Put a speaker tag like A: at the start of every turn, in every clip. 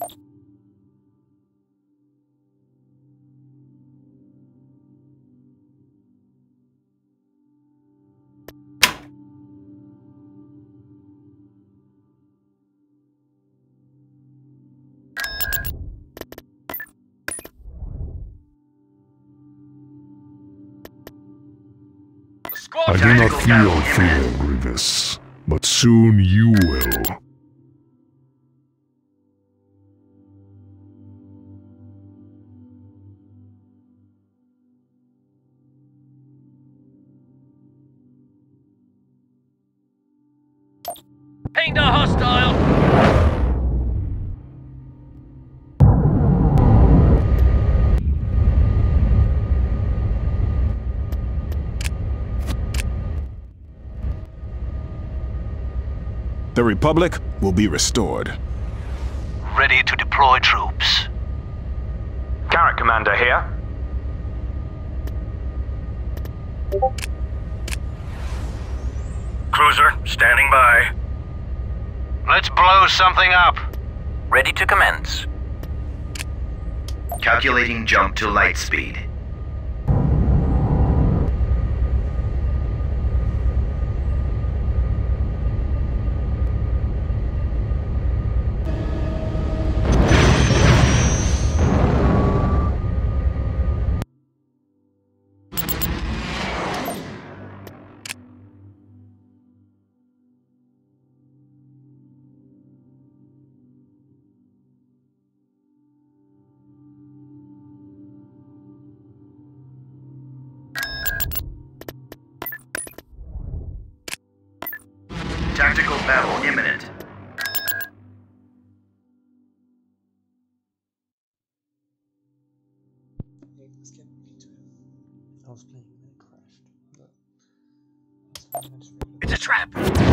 A: I do not feel fear, Grievous, but soon you will.
B: Pinged a hostile!
C: The Republic will be restored.
D: Ready to deploy troops.
E: Carrot Commander here.
F: Cruiser, standing by.
D: Let's blow something up.
F: Ready to commence.
G: Calculating jump to light speed. Tactical battle imminent.
H: Let's get into it. I was playing and it crashed. But
F: It's a trap!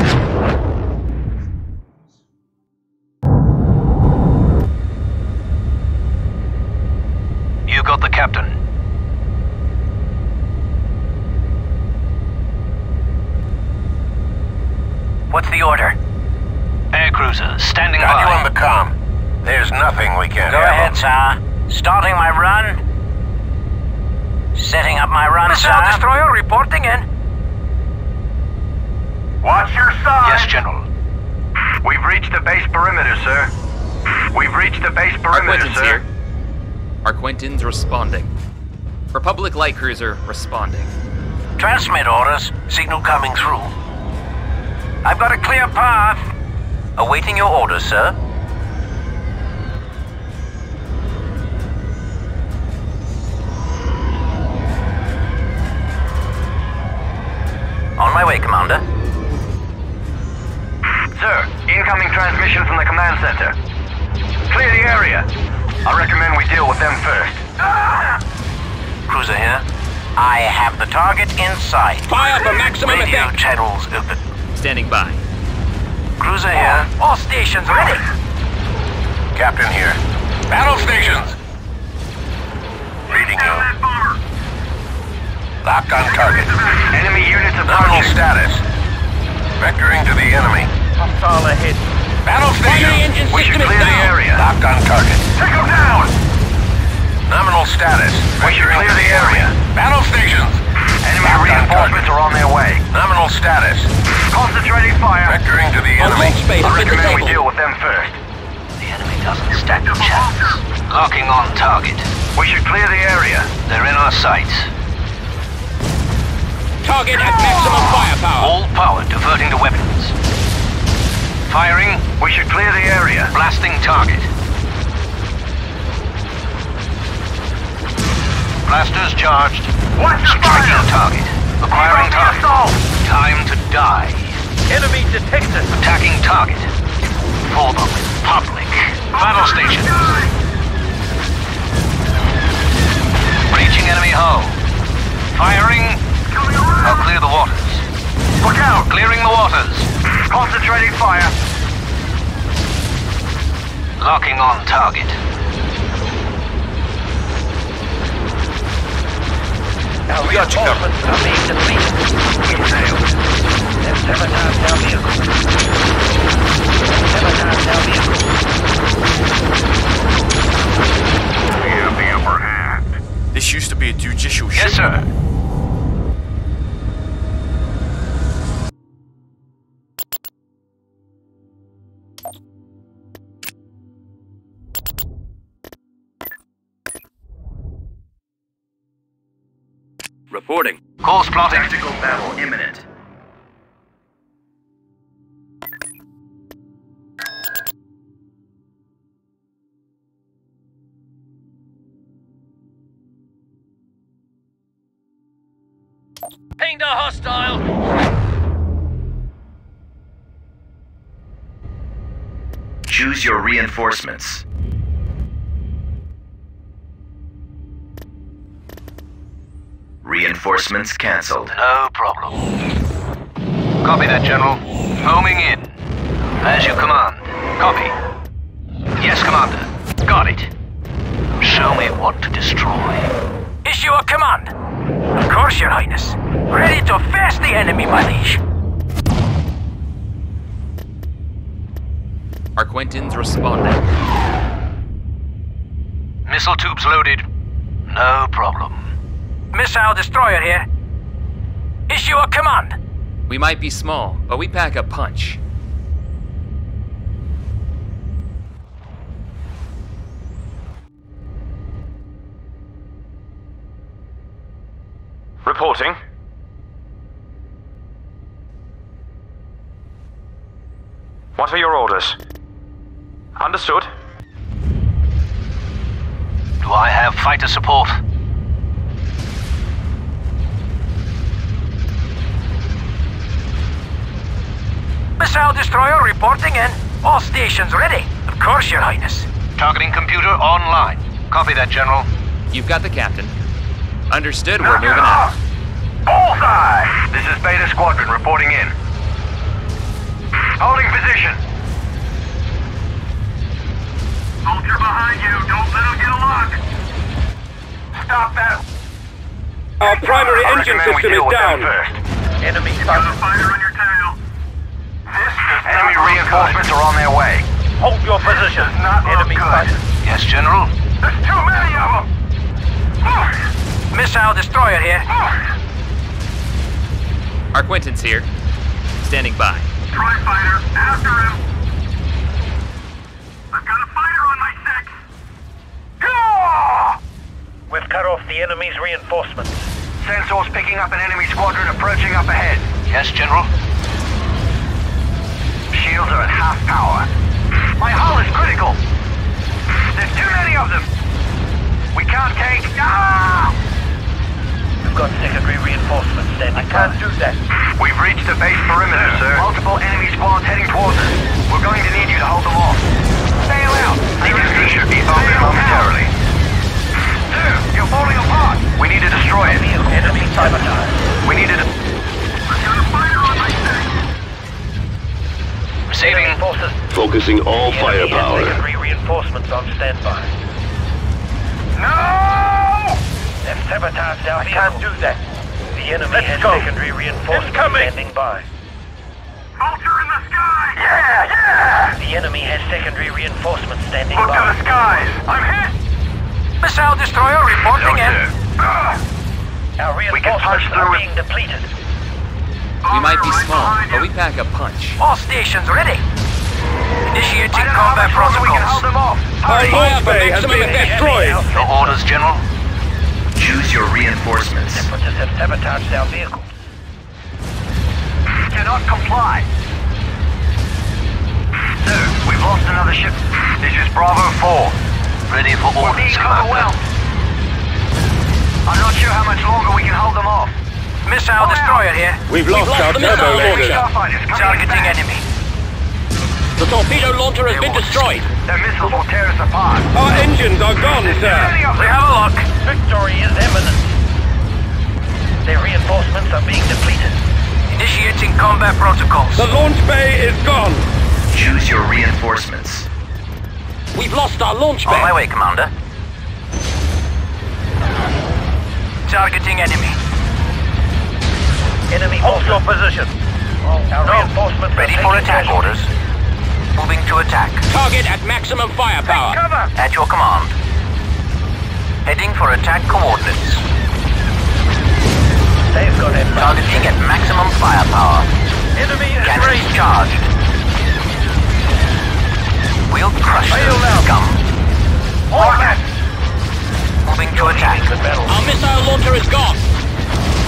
D: You got the captain.
F: What's the order?
D: Air cruiser, standing
F: Got
D: by.
F: you on the comm. There's nothing we can't
I: Go ahead, sir. Starting my run. Setting up my run, sir.
F: Missile destroyer reporting in.
E: Watch your side!
D: Yes, General.
E: We've reached the base perimeter, sir. We've reached the base perimeter, sir.
J: Here. Arquentin's responding. Republic Light Cruiser responding.
I: Transmit orders. Signal coming through. I've got a clear path.
F: Awaiting your orders, sir. On my way, Commander.
E: Sir, incoming transmission from the command center. Clear the area. I recommend we deal with them first.
F: Cruiser here.
I: I have the target in sight.
F: Fire for maximum
I: Radio
F: effect.
I: channels open.
J: Standing by.
F: Cruiser here.
I: All stations ready.
F: Captain here. Battle stations. Reading you. Locked on target.
E: Enemy units
F: Nominal
E: approaching.
F: status. Vectoring to the enemy.
I: Hostile ahead.
F: Battle stations.
E: We should clear the area.
F: Locked on target.
E: Take them down!
F: Nominal status.
E: We should clear the area.
F: Battle stations.
E: Enemy
F: Locked on
E: reinforcements
F: target.
E: are on their way.
F: Nominal status.
E: Concentrating fire.
F: Vectoring to the enemy.
E: I recommend we deal with them first.
D: The enemy doesn't stand a chance. Locking on target.
E: We should clear the area.
D: They're in our sights.
F: Target at maximum firepower.
D: All power diverting to weapons. Firing.
E: We should clear the area.
D: Blasting target. Blasters charged.
E: Watch the
D: Striking
E: fire!
D: target. Acquiring
E: Keep up the
D: target.
E: assault!
D: Time to die.
I: Enemy detected.
D: Attacking target. For the Republic. Battle stations. Breaching enemy hull. Firing. I'll clear the waters.
E: Look out!
D: Clearing the waters.
E: Concentrating fire.
D: Locking on target.
I: We got you covered. Sabotage our vehicle. Sabotage our vehicle.
F: reporting.
D: Course plotted.
G: Tactical battle imminent.
I: Pinged a hostile.
G: Choose your reinforcements. Reinforcements cancelled.
D: No problem. Copy that, General. Homing in. As you command. Copy. Yes, Commander. Got it. Show me what to destroy.
I: Issue a command. Of course, Your Highness. Ready to face the enemy, my liege.
J: Our Quentin's responding.
D: Missile tubes loaded. No problem.
I: Missile destroyer here. Issue a command.
J: We might be small, but we pack a punch.
D: Reporting. What are your orders? Understood. Do I have fighter support?
I: Missile destroyer reporting in. All stations ready. Of course, Your Highness.
D: Targeting computer online. Copy that, General.
J: You've got the captain. Understood, we're moving out.
E: Bullseye! This is Beta Squadron reporting in. Holding position. Soldier behind you. Don't let him get a lock. Stop that.
B: Our primary engine system is down.
E: Enemy fighter on your tail. Enemy reinforcements are on their way. Hold your position. Not enemy fighters.
D: Yes, General.
E: There's too many of them.
I: Missile destroyer here.
J: Our Quentin's here. Standing by.
E: Tri-fighter, after him. I've got a fighter on my 6.
I: We've cut off the enemy's reinforcements.
E: Sensors picking up an enemy squadron approaching up ahead.
D: Yes, General.
E: Shields are at half power. My hull is critical. There's too many of them. We can't take...
I: We've got secondary reinforcements standing by. I can't do that.
E: We've reached the base perimeter, sir. Multiple enemy squads heading towards us. We're going to need you to hold them off. Bail out. CSD should be bumping momentarily. Sir, you're falling apart. We need to destroy it.
I: Enemy sabotage.
E: We need to... I've got a fighter on my 6.
D: Receiving.
I: Forces.
A: Focusing all firepower.
I: Secondary reinforcements on standby.
E: No!
I: They've sabotaged our vehicle. I can't do that. The enemy has secondary reinforcements standing by.
E: Vulture in the sky! Yeah!
I: The enemy has secondary reinforcements standing
E: Look to
I: by.
E: the skies! I'm hit!
I: Missile destroyer reporting in. Our
E: We can punch
I: reinforcements
E: through
I: are
E: with...
I: being depleted.
J: We might be small, but we pack a punch.
I: All stations ready. Initiating
E: I don't know how
I: combat
E: much longer we can hold
I: protocols.
E: them off.
B: Our
E: Hurry!
B: launch bay has been destroyed.
D: Your orders, General.
G: Choose your reinforcements.
I: Separatists have sabotaged our vehicles.
E: Cannot comply. Sir, we've lost another ship. This is Bravo 4.
D: Ready for
E: We're
D: orders,
E: being
D: Commander.
E: overwhelmed. I'm not sure how much longer we can hold them off.
I: Missile destroyer here.
B: We've lost our turbo launcher.
E: Starfighters coming
I: Targeting
E: in fast.
I: enemy.
B: The torpedo launcher has been destroyed.
E: Their missiles will tear us apart.
B: Our engines are gone,
E: Too
B: sir.
E: many of
I: We
E: them.
I: have a lock. Victory is imminent. Their reinforcements are being depleted. Initiating combat protocols.
B: The launch bay is gone.
G: Choose your reinforcements.
B: We've lost our launch
I: On my
B: bay.
I: way, Commander. Targeting enemy. Enemy hold your position. Our reinforcements ready for attack orders. Moving to attack.
B: Target at maximum firepower.
I: At your command. Heading for attack coordinates. They've got it. Targeting at maximum firepower. Enemy is ready. Charged. We'll crush them, scum. Moving to attack.
B: Our missile launcher is gone.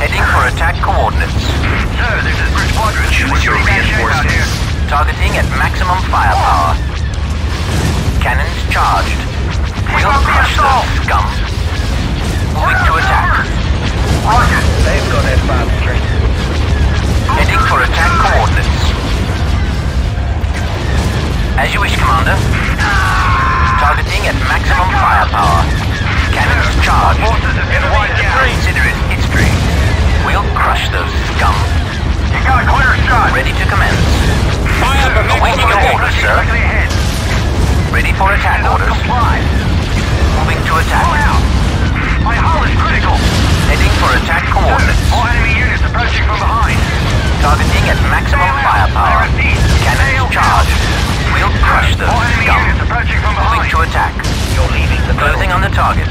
D: Heading for attack coordinates.
E: Sir, this is Bridge Quadrant.
G: Choose your reinforcements.
D: Targeting at maximum firepower. Cannons charged. We'll crush those scum. Moving to attack.
E: Roger.
I: They've got advanced training.
D: Heading for attack coordinates. As you wish, Commander. Targeting at maximum firepower. Cannons charged.
E: Forces have been wiped out.
D: Consider it history. We'll crush those scum.
E: You got a clear shot.
D: Ready to commence.
F: Fire for
D: Awaiting
F: maximum
D: your
F: effect.
D: orders, sir.
E: Directly ahead.
D: Ready for attack
E: Cannot
D: orders.
E: comply.
D: Moving to
E: Pull
D: attack.
E: out. My hull is critical.
D: Heading for attack coordinates.
E: All enemy units approaching from behind.
D: Targeting at maximum firepower.
E: I repeat.
D: Cannons charged. We'll crush those
E: All enemy
D: scum.
E: units approaching from
D: Moving
E: behind.
D: to attack.
I: You're leaving the
D: Closing on the target.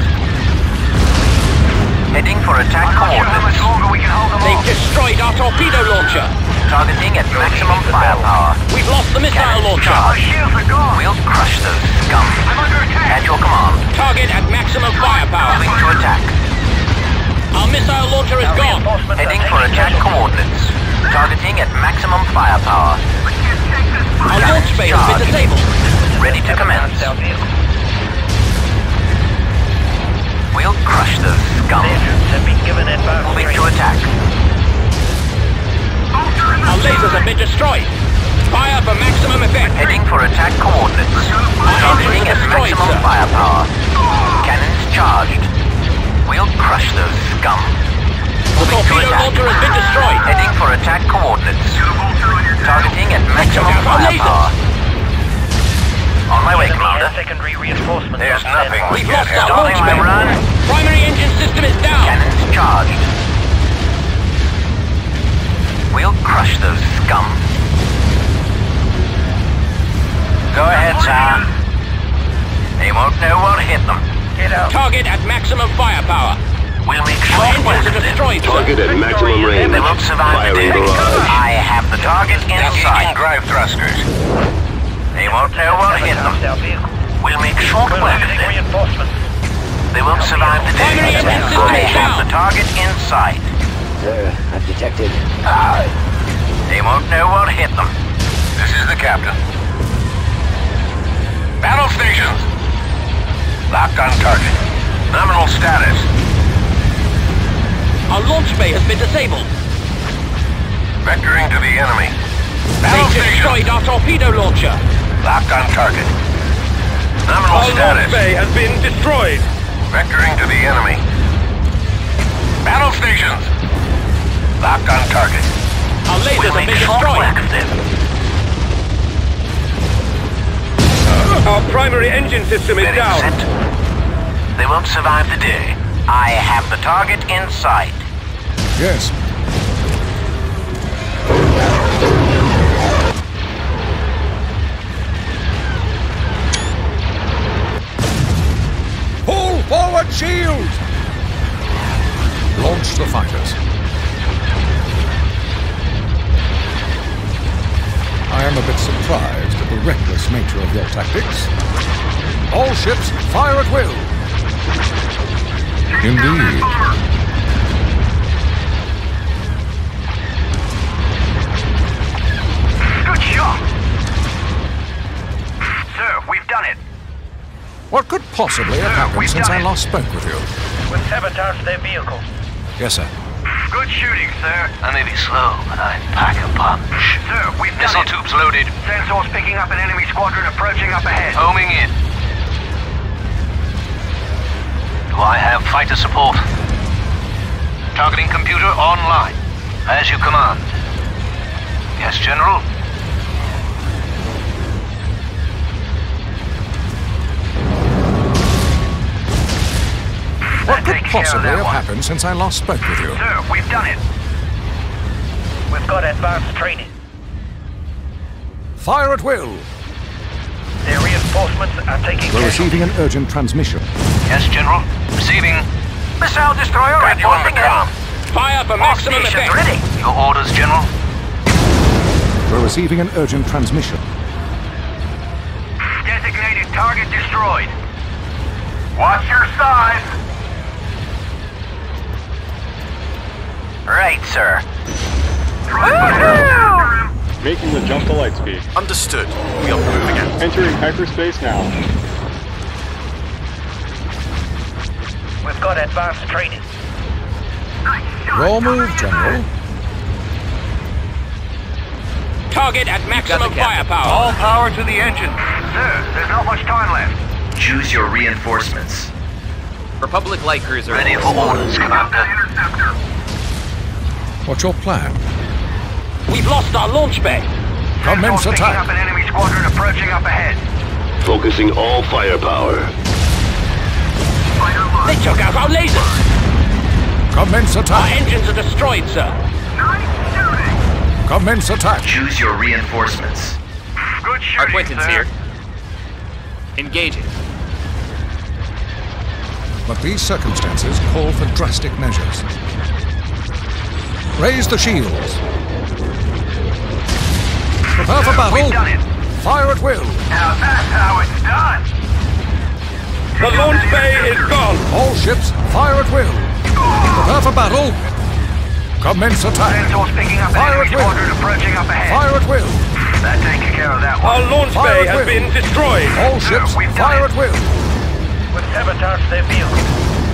D: Heading for attack
E: I'm not sure how much
D: coordinates.
E: longer we can hold them
F: They've
E: off.
F: destroyed our torpedo launcher.
D: Targeting at maximum firepower.
F: We've lost the missile
D: Cannons
F: launcher.
E: My
D: charged.
E: shields are gone.
D: We'll crush those scum.
E: I'm under attack.
D: At your command.
F: Target at maximum firepower.
D: Moving to attack.
F: Our missile launcher is
I: Our
F: gone.
I: reinforcements are
D: Heading for
I: taking
D: attack
I: casualties.
D: coordinates. Targeting at maximum firepower.
F: Our launch bay has been disabled.
D: Ready to commence.
I: Our vehicles.
D: We'll crush those scum.
I: Their troops have been given advanced
D: Moving to
I: training.
D: attack.
F: Our lasers have been destroyed. Fire for maximum effect.
D: Heading for attack coordinates. Targeting at
F: destroyed,
D: maximum
F: sir.
D: firepower. Cannons charged. We'll crush those scum.
F: The torpedo launcher has been destroyed.
D: Heading for attack coordinates. Targeting at maximum
F: Check out our
D: firepower. On my way,
I: Enemy
D: Commander.
I: and secondary reinforcements.
D: There's
I: on standby.
D: nothing we
F: We've
D: can't
F: lost our
D: handle.
F: launch
D: Starting my
F: bay.
D: run.
F: Primary engine system is down.
D: Cannons charged. We'll crush those scum. Go ahead, sir. They won't know what hit them.
I: Get out.
F: Target at maximum firepower.
D: We'll make
F: Our
D: short
F: engines
D: work
F: are
D: of them.
F: destroyed, sir.
K: Target at maximum range.
D: They won't survive the day.
K: Firing barrage.
D: I have the target inside.
F: drive thrusters.
D: They won't know what hit them.
I: Sabotaged our vehicle.
D: We'll make short
I: We're
D: work of
I: losing
D: them.
I: reinforcements.
D: They won't survive the day.
F: Primary engine system
D: I
F: is
D: have
F: down.
D: the target inside.
G: Sir, I've detected.
D: They won't know what hit them.
F: This is the captain. Battle stations. Locked on target. Nominal status. Our launch bay has been disabled. Vectoring to the enemy. Battle
J: They destroyed our torpedo launcher.
F: Locked on target. Nominal
J: Our
F: status.
J: launch bay has been destroyed.
F: Vectoring to the enemy. Battle stations. Locked on target.
J: Our lasers have been destroyed. Our primary engine system is down.
D: They won't survive the day. I have the target in sight.
C: Yes. Pull forward shield! Launch the fighters. I am a bit surprised at the reckless nature of your tactics. All ships fire at will. Indeed.
E: Good shot! Sir, we've done it.
C: What could possibly have happened since I last spoke with you?
I: We've sabotaged their vehicle.
C: Yes, sir.
E: Good shooting, sir.
D: I may be slow, but I pack a punch.
E: Sir, we've done
D: Missile
E: it.
D: tubes loaded.
E: Sensors picking up an enemy squadron approaching up ahead.
D: Homing in. Do I have fighter support? Targeting computer online. As you command. Yes, General.
C: What could possibly have happened since I last spoke with you?
E: Sir, we've done it.
I: We've got advanced training.
C: Fire at will.
I: Their reinforcements are taking
C: We're
I: casualties.
C: receiving an urgent transmission.
D: Yes, General. Receiving. Missile destroyer
F: Got you on the com. Fire for maximum
D: Station
F: effect.
D: ready. Your orders, General.
C: We're receiving an urgent transmission.
E: Designated target destroyed. Watch your side.
D: Right, sir.
K: Making the jump to light speed.
J: Understood. We are moving out.
K: Entering hyperspace now.
I: We've got advanced training.
C: Your move, General.
B: Target at maximum firepower.
E: All power to the engine. Sir, there's not much time left.
D: Choose your reinforcements.
J: Republic light cruiser.
D: Ready for orders, Commander.
C: What's your plan?
B: We've lost our launch bay.
C: Commence
E: Picking
C: attack.
E: up an enemy squadron approaching up ahead.
A: Focusing all firepower.
B: They took out our lasers.
C: Commence
B: Our
C: attack.
B: engines are destroyed, sir.
C: Commence attack.
D: Choose your reinforcements.
E: Good shooting,
J: Our acquaintance
E: sir.
J: here. Engaging.
C: But these circumstances call for drastic measures. Raise the shields. Prepare for battle.
E: We've done it.
C: Fire at will.
E: Now that's how it's done.
B: The launch bay is gone.
C: All ships, fire at will. Prepare for battle. Commence attack.
E: Sensors picking up an
C: Fire
E: enemy
C: at will.
E: squadron approaching up ahead.
C: Fire at will.
E: That taking care of that one.
B: Our launch
C: Fire
B: bay
C: at
B: has
C: will.
B: been destroyed.
C: All ships,
E: we've done
C: fire
E: it.
C: at will.
I: We've sabotaged their vehicle.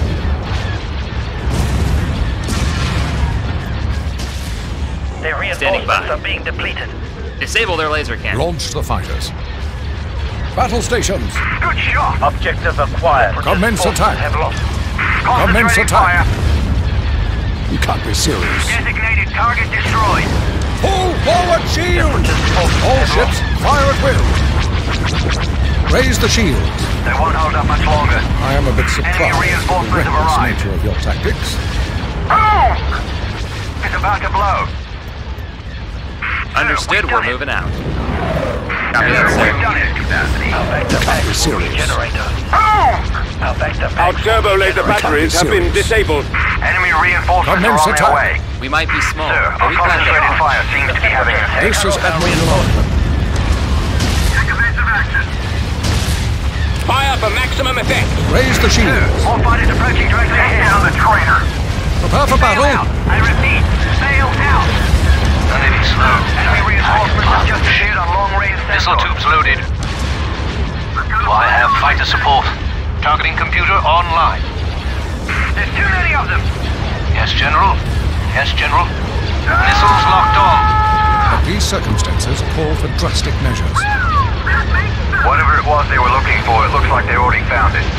I: Their
J: Standing by.
I: reinforcements are being depleted.
J: Disable their laser cannon.
C: Launch the fighters. Battle stations.
E: Good shot.
I: Objective acquired.
C: Commence
I: Forces
C: attack.
I: have lost.
C: Commence
E: Concentrating
C: attack.
E: fire.
C: You can't be serious.
E: Designated target destroyed.
C: Pull forward shields. All ships, fire at will. Raise the shields.
E: They won't hold up much longer.
C: I am a bit surprised at the
E: reinforcements have
C: reckless
E: arrived.
C: nature of your tactics.
E: Boom! It's about to blow.
J: Understood.
E: We've
J: We're
E: done it.
J: moving out. Copy that,
E: We've
J: sir.
E: done it. Capacity.
C: Be serious.
I: Generator.
E: Boom!
B: Our turbo laser batteries have been disabled.
E: Enemy reinforcements
C: Commence
E: are on their way.
C: attack.
J: We might be small,
E: Sir,
J: but
E: our
J: we plan to
E: concentrated
J: launch.
E: fire seems to be having an effect.
C: This is Admiral Yolanda.
E: Take evasive action.
B: Fire for maximum effect.
C: Raise the shields.
E: More fighters approaching directly ahead. Down the trainer.
C: Prepare for
E: Sail out.
C: battle.
E: I repeat, sail out.
D: Moving slow.
E: Enemy reinforcements have just appeared on long-range
D: Missile
E: sensors.
D: tubes loaded. Do I have fighter support? Targeting computer online.
E: There's too many of them.
D: Yes, General. Yes, General. Missiles locked on.
C: But these circumstances call for drastic measures.
E: Whatever it was they were looking for, it looks like they already found it.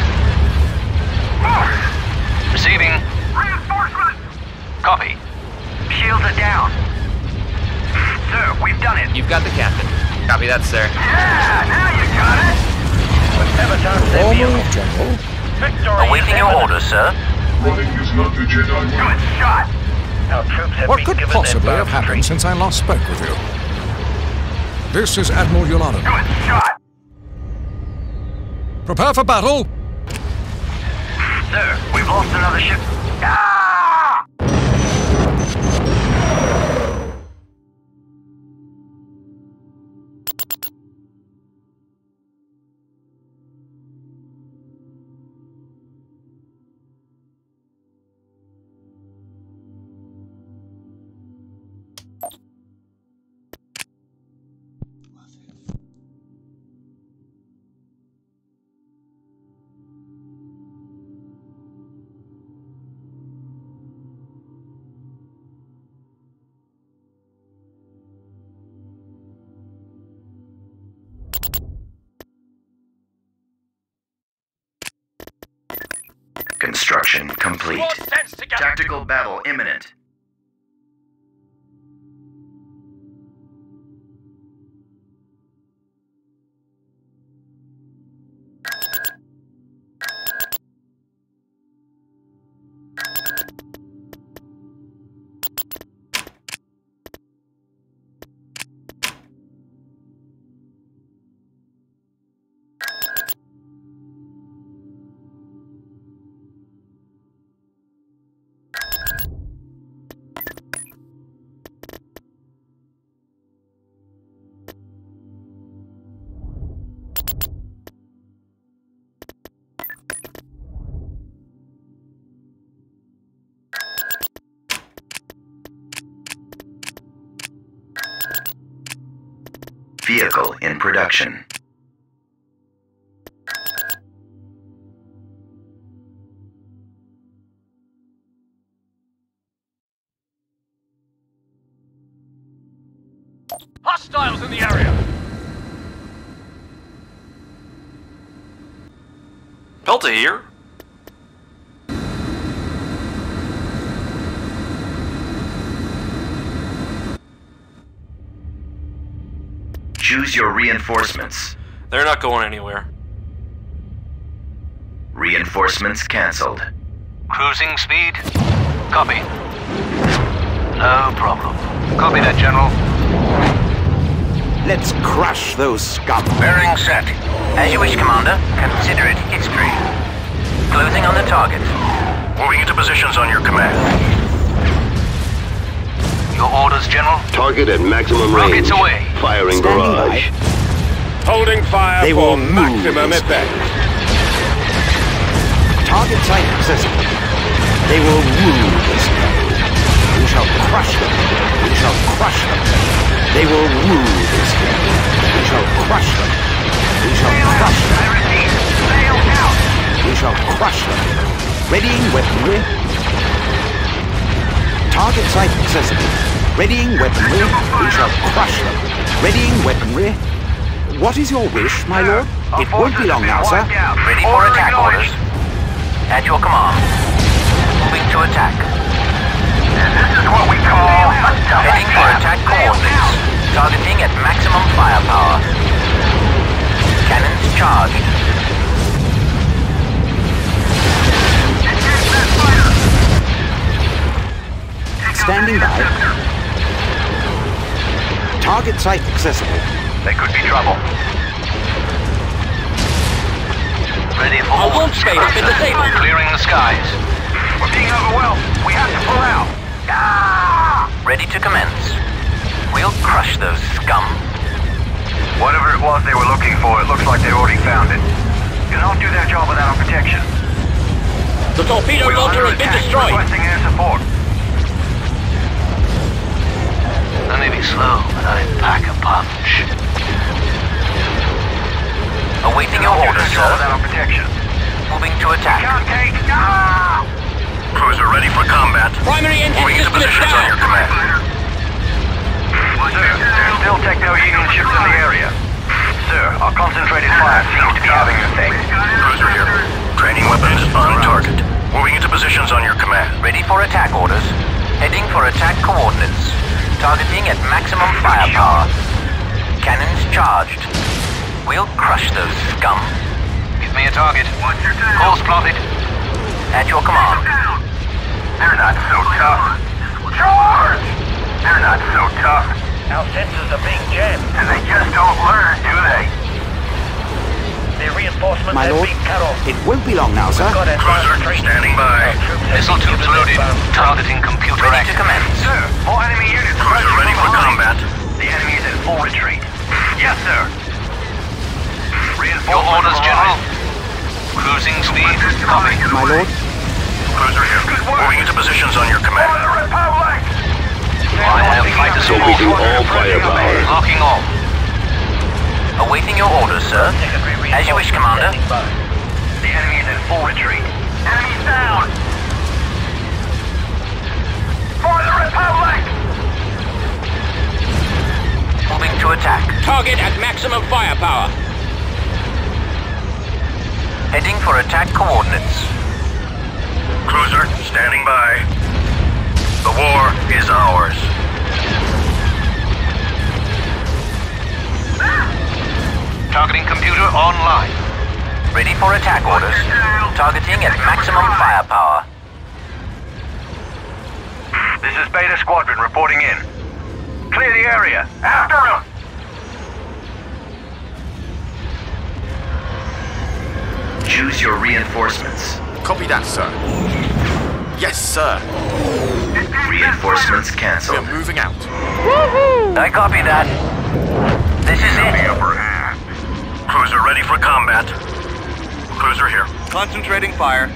D: Receiving.
E: Reinforcement!
D: Copy.
E: Shields are down. Sir, we've done it.
J: You've got the captain. Copy that, sir.
E: Yeah, now you got it.
I: We've sabotaged their
C: Your
I: vehicle.
C: move, General.
I: Victory
D: Awaiting
I: is
D: your
I: imminent.
D: orders, sir.
A: Running is not the Jedi way.
E: Good shot.
I: Our troops have
C: What
I: been
C: could
I: given
C: possibly have
I: advanced
C: happened
I: training.
C: since I last spoke with you? This is Admiral Yolanda.
E: Good shot.
C: Prepare for battle.
E: Sir, we've lost another ship. Ah!
D: Construction complete.
B: Squad sends together.
D: Tactical battle imminent.
L: Vehicle in production.
B: Hostiles in the area!
J: Pelta here.
L: Choose your reinforcements.
J: They're not going anywhere.
L: Reinforcements cancelled.
D: Cruising speed? Copy. No problem. Copy that, General.
M: Let's crush those scum.
I: Bearing set. As you wish, Commander. Consider it history. Closing on the target.
F: Moving into positions on your command.
D: Your orders, General?
F: Target at maximum range.
D: Rockets away.
F: Firing
M: Standing
F: barrage.
M: by.
C: Holding fire
M: They
C: for
M: will move
C: maximum
M: this
C: effect.
M: Target site accessible. They will rule this game. We shall crush them. We shall crush them. They will rule this game. We shall crush them. We shall crush them. We shall crush them. Readying weaponry. Target site accessible. Readying weaponry. We shall crush them. Readying weaponry. What is your wish, my lord? It won't be long now, sir.
I: Ready for attack orders. At your command. Moving to attack.
E: This is what we call
I: Heading for attack coordinates. Targeting at maximum firepower. Cannons charged.
M: Standing by. Target site accessible.
E: They could be trouble.
D: Ready for
B: Our launch space has been disabled.
D: Clearing the skies.
E: We're being overwhelmed. We have to pull out.
I: Ready to commence. We'll crush those scum.
E: Whatever it was they were looking for, it looks like they already found it. Cannot do their job without our protection.
B: The torpedo launcher has been destroyed.
E: Requesting air support.
D: Let me be slow, but I pack a punch.
I: Awaiting your orders,
E: Their job
I: sir.
E: without our protection.
I: Moving to attack.
E: Can't take.
F: Cruiser ready for combat.
B: Primary engine
F: Moving into
B: system is
F: positions on your
B: down.
F: command.
E: Sir, there's still techno-union ships in the area. Sir, our concentrated fire seems to be having an effect.
F: Cruiser here. Training weapons on target. Moving into positions on your command.
I: Ready for attack orders. Heading for attack coordinates. Targeting at maximum firepower. Cannons charged. We'll crush those scum.
D: Give me a target. Course plotted.
I: At your command.
E: They're not so tough. Charge! They're not so tough.
I: Our sensors are being jammed.
E: And they just don't learn, do they?
I: The reinforcements
M: My
I: have
M: lord,
I: been cut off.
M: it won't be long now, sir.
I: Got
F: Cruiser standing by.
D: Missile tubes loaded. Targeting computer
I: Ready to
D: active.
I: commence.
E: Sir, more enemy units.
F: Cruiser ready for combat.
E: The enemy is in full retreat. Yes, sir.
D: Your orders, General. Cruising speed. Copy.
M: My lord,
F: Cruiser here. Moving into positions on your command.
E: Republic!
D: I have fighters
F: Focusing all firepower.
D: locking on.
I: Awaiting your orders, sir. As you wish, Commander.
E: The enemy is in full retreat. Enemy's down! For the Republic!
I: Moving to attack.
B: Target at maximum firepower.
I: Heading for attack coordinates.
F: Cruiser standing by. The war is ours.
D: Targeting computer online.
I: Ready for attack orders. Targeting at maximum firepower.
E: This is Beta Squadron reporting in. Clear the area. After him!
L: Choose your reinforcements.
J: Copy that, sir. Yes, sir.
L: Reinforcements
J: We are
L: cancelled.
J: moving out.
I: I copy that. This is it.
E: Upper hand.
F: Cruiser ready for combat. Cruiser here.
J: Concentrating fire.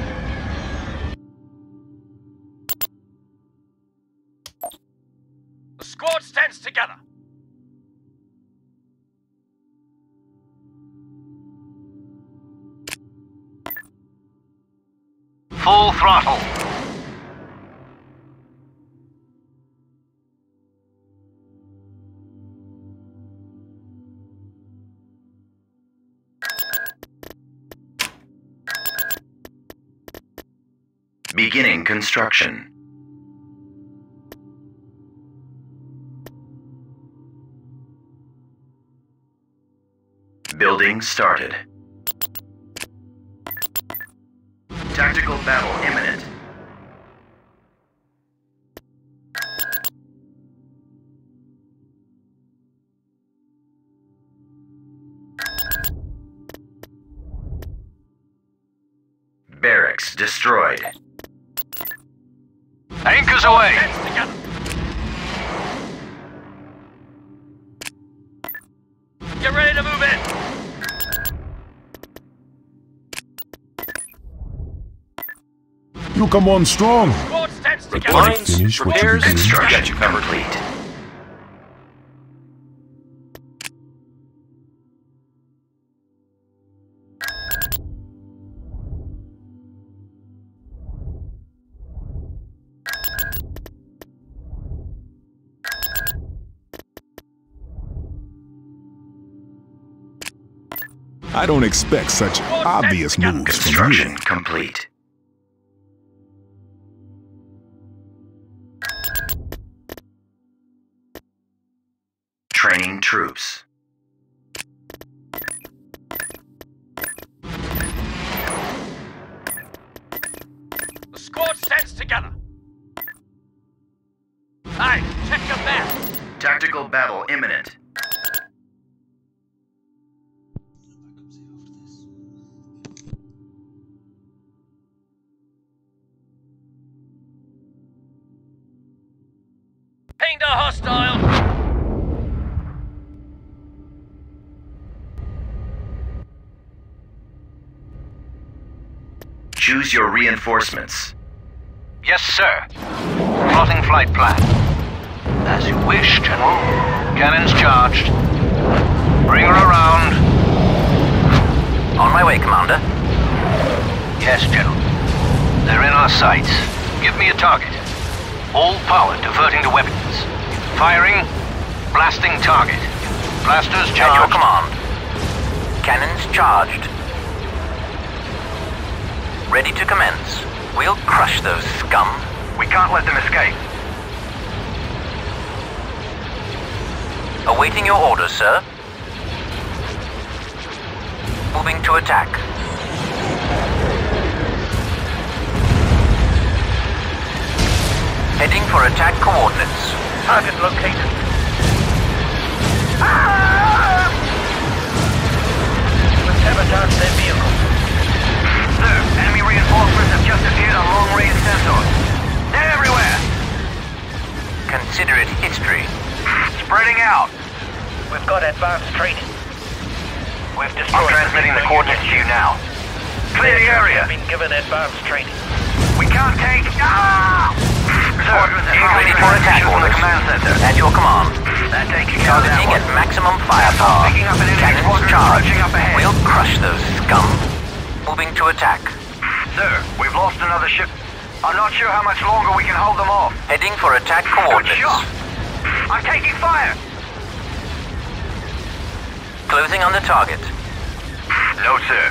B: The squad stands together.
D: Full throttle.
L: Beginning construction. Building started. Tactical battle imminent. Barracks destroyed.
D: Anchors away.
B: Get ready to move in.
A: You come on strong.
B: Squad stands
A: But
B: together.
A: don't finish what you begin.
L: Construction complete.
A: I don't expect such obvious moves from you.
L: Construction complete. Training troops.
B: The squad stands together. Hey, check your map.
L: Tactical battle imminent.
B: Pinged a hostile.
L: Choose your reinforcements.
D: Yes, sir. Plotting flight plan. As you wish, General. Cannons charged. Bring her around.
I: On my way, Commander.
D: Yes, General. They're in our sights. Give me a target. All power diverting to weapons. Firing. Blasting target. Blasters
I: At your
D: charged.
I: command. Cannons charged. Ready to commence. We'll crush those scum.
E: We can't let them escape.
I: Awaiting your orders, sir. Moving to attack. Heading for attack coordinates.
B: Target located. We've sabotaged their vehicle.
E: Sir, enemy reinforcements have just appeared on long-range sensors. They're everywhere.
I: Consider it history.
E: Spreading out.
B: We've got advanced training. We've
E: I'm
B: destroyed
E: transmitting the coordinates to you now. Clear the area.
B: Been given advanced training.
E: We can't take... Sir,
I: Ready for attack
E: from the
I: orders.
E: command center.
I: At your command.
E: They're taking care of that
I: Targeting
E: one.
I: at maximum firepower.
E: Picking up an enemy
I: Cannons
E: squadron
I: charged.
E: approaching up ahead.
I: We'll crush those scum. Moving to attack.
E: Sir, we've lost another ship. I'm not sure how much longer we can hold them off.
I: Heading for attack
E: Good
I: coordinates.
E: shot. I'm taking fire.
I: Closing on the target.
E: No, sir.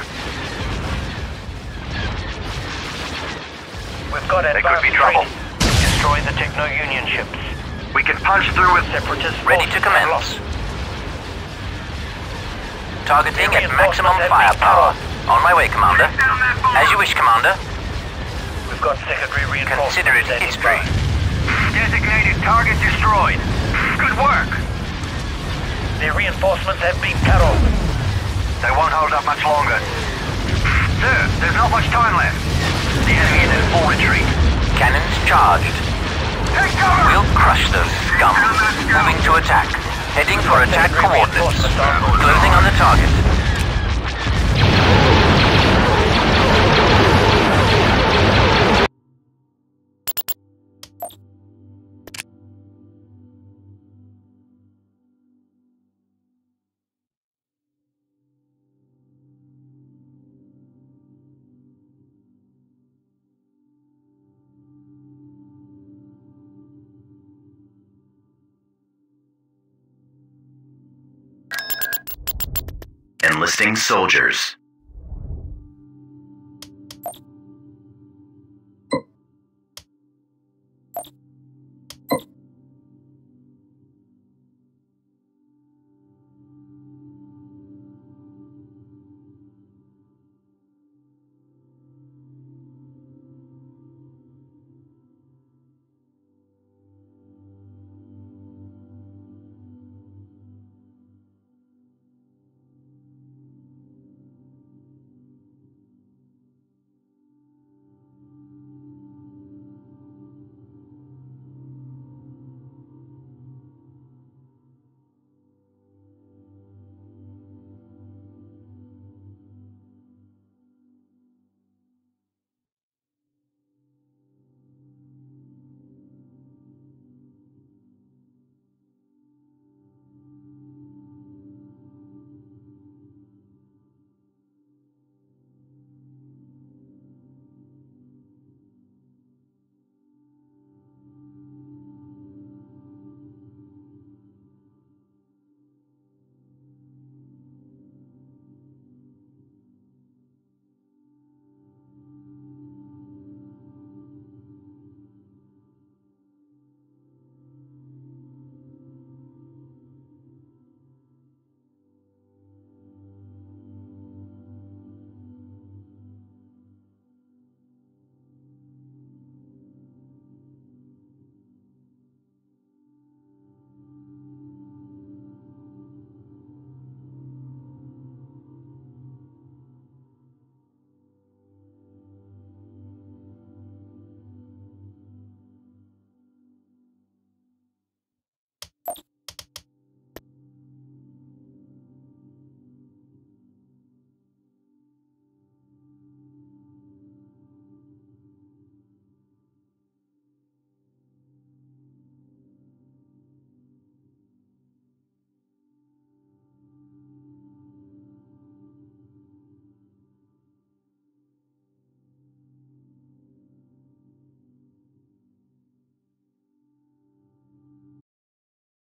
B: We've got
E: There
B: advanced
E: could be trouble.
B: training. Destroy the Techno-Union ships.
E: We can punch through with...
B: Separatist
I: Ready to
B: forces
I: commence.
B: lost.
I: Targeting at
B: Reinforcements
I: maximum
B: have been
I: firepower.
B: cut
I: On my way, Commander. As you wish, Commander.
B: We've got secondary reinforcements.
I: Consider it
B: standing
I: history.
B: by.
E: Designated target destroyed. Good work.
B: Their reinforcements have been cut off.
E: They won't hold up much longer. Sir, there's not much time left. The enemy is in full retreat.
I: Cannons charged.
E: Take cover!
I: We'll crush those scum. Moving to attack. Heading for attack coordinates. Closing on the target.
L: Enlisting soldiers.